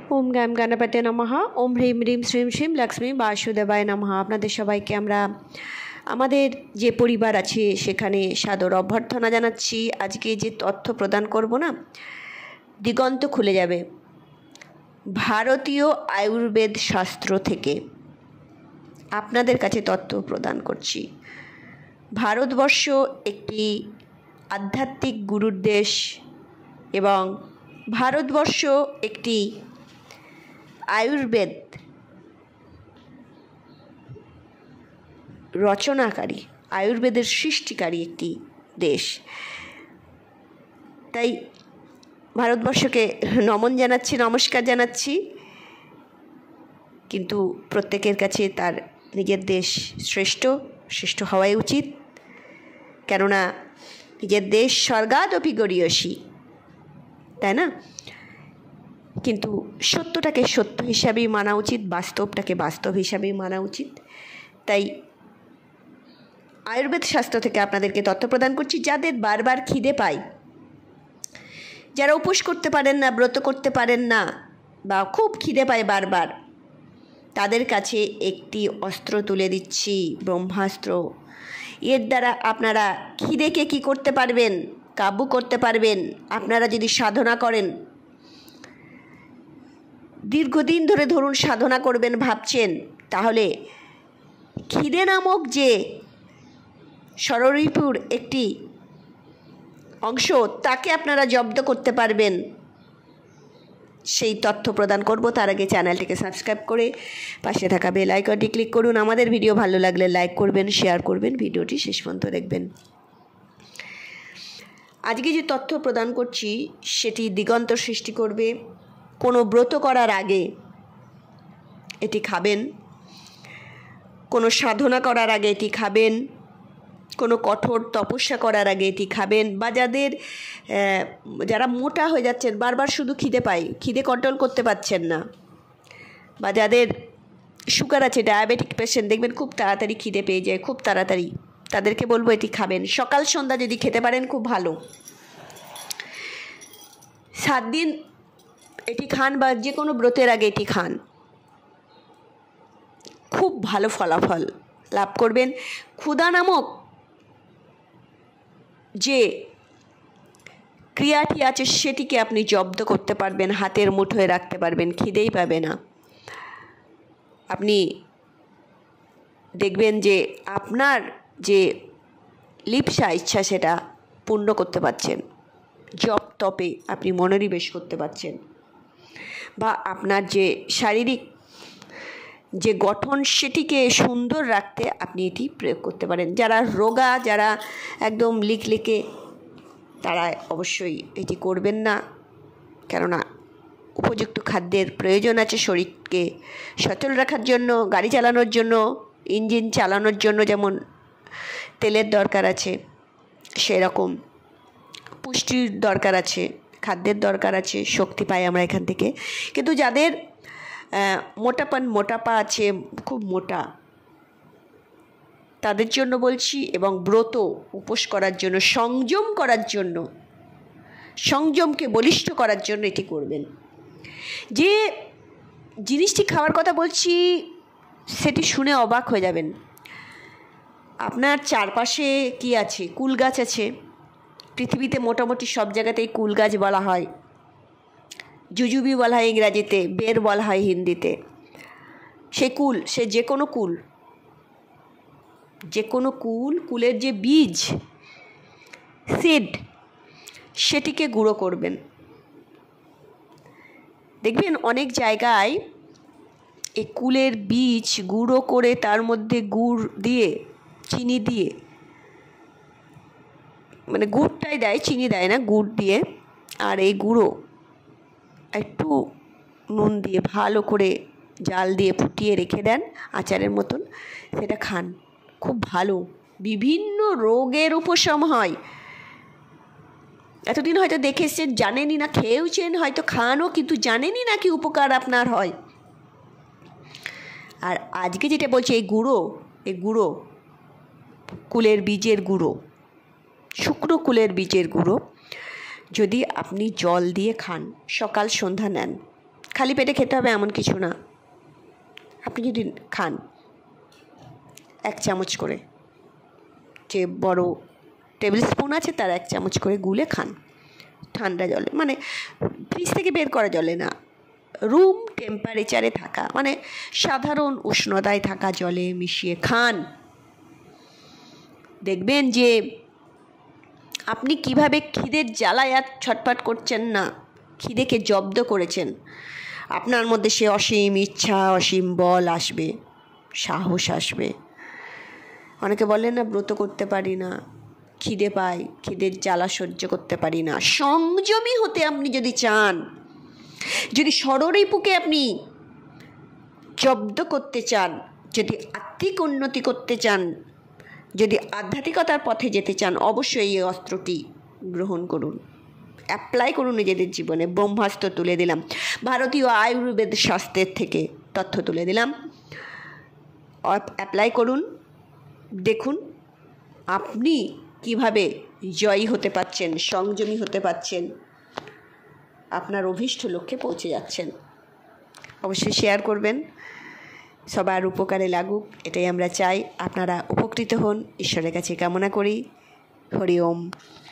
ওম গাম গণপতে নমঃ। ওম হ্রিম হ্রিম শ্রীম শ্রীম লক্ষ্মী বাসুদেবায় নমঃ। আপনাদের সবাইকে আমরা আমাদের যে পরিবার আছে সেখানে সাদর অভ্যর্থনা জানাচ্ছি। আজকে যে তথ্য প্রদান করব না, দিগন্ত খুলে যাবে। ভারতীয় আয়ুর্বেদ শাস্ত্র থেকে আপনাদের কাছে তথ্য প্রদান করছি। ভারতবর্ষ একটি আধ্যাত্মিক গুরুর দেশ এবং ভারতবর্ষ একটি আয়ুর্বেদ রচনাকারী, আয়ুর্বেদের সৃষ্টিকারী একটি দেশ। তাই ভারতবর্ষকে নমন জানাচ্ছি, নমস্কার জানাচ্ছি। কিন্তু প্রত্যেকের কাছে তার নিজের দেশ শ্রেষ্ঠ হওয়াই উচিত, কেননা নিজের দেশ স্বর্গাদপি গরীয়সী, তাই না? কিন্তু সত্যটাকে সত্য হিসাবেই মানা উচিত, বাস্তবটাকে বাস্তব হিসাবেই মানা উচিত। তাই আয়ুর্বেদ শাস্ত্র থেকে আপনাদেরকে তথ্য প্রদান করছি। যাদের বারবার খিদে পায়, যারা উপোস করতে পারেন না, ব্রত করতে পারেন না, বা খুব খিদে পায় বারবার, তাদের কাছে একটি অস্ত্র তুলে দিচ্ছি, ব্রহ্মাস্ত্র। এর দ্বারা আপনারা খিদেকে কি করতে পারবেন? কাবু করতে পারবেন। আপনারা যদি সাধনা করেন, দীর্ঘদিন ধরে ধরুন সাধনা করবেন ভাবছেন, তাহলে খিদে নামক যে ষড়রিপুর একটি অংশ, তাকে আপনারা জব্দ করতে পারবেন। সেই তথ্য প্রদান করব। তার আগে চ্যানেলটিকে সাবস্ক্রাইব করে পাশে থাকা বেল আইকনটি ক্লিক করুন। আমাদের ভিডিও ভালো লাগলে লাইক করবেন, শেয়ার করবেন, ভিডিওটি শেষ পর্যন্ত দেখবেন। আজকে যে তথ্য প্রদান করছি সেটি দিগন্ত সৃষ্টি করবে। কোনো ব্রত করার আগে এটি খাবেন, কোনো সাধনা করার আগে এটি খাবেন, কোনো কঠোর তপস্যা করার আগে এটি খাবেন, বা যারা মোটা হয়ে যাচ্ছেন, বারবার শুধু খিদে পায়, খিদে কন্ট্রোল করতে পারছেন না, বা যাদের সুগার আছে, ডায়াবেটিক পেশেন্ট, দেখবেন খুব তাড়াতাড়ি খিদে পেয়ে যায়, খুব তাড়াতাড়ি, তাদেরকে বলবো এটি খাবেন। সকাল সন্ধ্যা যদি খেতে পারেন খুব ভালো। 7 দিন এটি খান, বা যে কোনো ব্রতের আগে এটি খান, খুব ভালো ফলাফল লাভ করবেন। ক্ষুধা নামক যে ক্রিয়াটি আছে সেটিকে আপনি জব্দ করতে পারবেন, হাতের মুঠোয় রাখতে পারবেন, খিদেই পাবে না। আপনি দেখবেন যে আপনার যে লিপ্সা ইচ্ছা সেটা পূর্ণ করতে পারছেন, জপ তপে আপনি মনোনিবেশ করতে পারছেন, বা আপনার যে শারীরিক যে গঠন সেটিকে সুন্দর রাখতে আপনি এটি প্রয়োগ করতে পারেন। যারা রোগা, যারা একদম লিকলিকে, তারা অবশ্যই এটি করবেন না, কেননা উপযুক্ত খাদ্যের প্রয়োজন আছে শরীরকে সচল রাখার জন্য, গাড়ি চালানোর জন্য, ইঞ্জিন চালানোর জন্য যেমন তেলের দরকার আছে, সেরকম পুষ্টির দরকার আছে, খাদ্যের দরকার আছে, শক্তি পাই আমরা এখান থেকে। কিন্তু যাদের মোটাপা আছে, খুব মোটা, তাদের জন্য বলছি, এবং ব্রত উপোস করার জন্য, সংযম করার জন্য, সংযমকে বলিষ্ঠ করার জন্য এটি করবেন। যে জিনিসটি খাওয়ার কথা বলছি সেটি শুনে অবাক হয়ে যাবেন। আপনার চারপাশে কি আছে? কুল গাছ আছে। পৃথিবীতে মোটামুটি সব জায়গাতেই কুল গাছ বলা হয়, জুজুবি বলা হয় ইংরাজিতে, বের বলা হয় হিন্দিতে। সে কুল, সে যে কোনো কুলের যে বীজ, সিড, সেটিকে গুঁড়ো করবেন। দেখবেন অনেক জায়গায় এই কুলের বীজ গুঁড়ো করে তার মধ্যে গুড় দিয়ে, চিনি দিয়ে, মানে গুড়টাই দেয়, চিনি দেয় না, গুড় দিয়ে, আর এই গুঁড়ো একটু নুন দিয়ে ভালো করে জাল দিয়ে ফুটিয়ে রেখে দেন আচারের মতন, সেটা খান, খুব ভালো, বিভিন্ন রোগের উপশম হয়। এতদিন হয়তো দেখে এসছেন, জানেনই না, খেয়েওছেন, হয়তো খানও, কিন্তু জানেনই না কি উপকার আপনার হয়। আর আজকে যেটা বলছি, এই গুঁড়ো কুলের বীজের গুঁড়ো, শুকনো কুলের বীজের গুঁড়ো যদি আপনি জল দিয়ে খান, সকাল সন্ধ্যা নেন, খালি পেটে খেতে হবে এমন কিছু না। আপনি যদি খান 1 চামচ করে, যে বড় টেবিল স্পুন আছে তার 1 চামচ করে গুলে খান ঠান্ডা জলে, মানে ফ্রিজ থেকে বের করা জলে না, রুম টেম্পারেচারে থাকা, মানে সাধারণ উষ্ণতায় থাকা জলে মিশিয়ে খান। দেখবেন যে আপনি কিভাবে খিদের জ্বালায় আর ছটফট করছেন না, খিদেকে জব্দ করেছেন। আপনার মধ্যে সে অসীম ইচ্ছা, অসীম বল আসবে, সাহস আসবে। অনেকে বলেন না ব্রত করতে পারি না, খিদে পাই, খিদের জ্বালা সহ্য করতে পারি না। সংযমী হতে আপনি যদি চান, যদি ষড়রিপুকে আপনি জব্দ করতে চান, যদি আত্মিক উন্নতি করতে চান, যদি আধ্যাত্মিকতার পথে যেতে চান, অবশ্যই এই অস্ত্রটি গ্রহণ করুন, অ্যাপ্লাই করুন নিজেদের জীবনে। ব্রহ্মাস্ত্র তুলে দিলাম, ভারতীয় আয়ুর্বেদ শাস্ত্রের থেকে তথ্য তুলে দিলাম, অ্যাপ্লাই করুন। দেখুন আপনি কিভাবে জয়ী হতে পারছেন, সংযমী হতে পারছেন, আপনার অভীষ্ট লক্ষ্যে পৌঁছে যাচ্ছেন। অবশ্যই শেয়ার করবেন, সবার উপকারে লাগুক, এটাই আমরা চাই। আপনারা উপকৃত হন, ঈশ্বরের কাছে কামনা করি। হরি ওম।